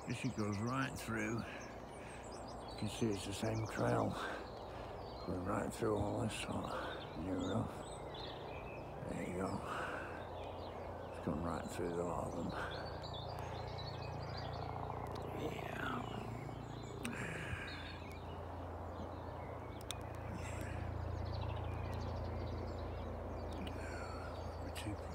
She goes right through. You can see it's the same trail going right through all this sort of new rough. There you go. It's gone right through the lot of them. Yeah. We're too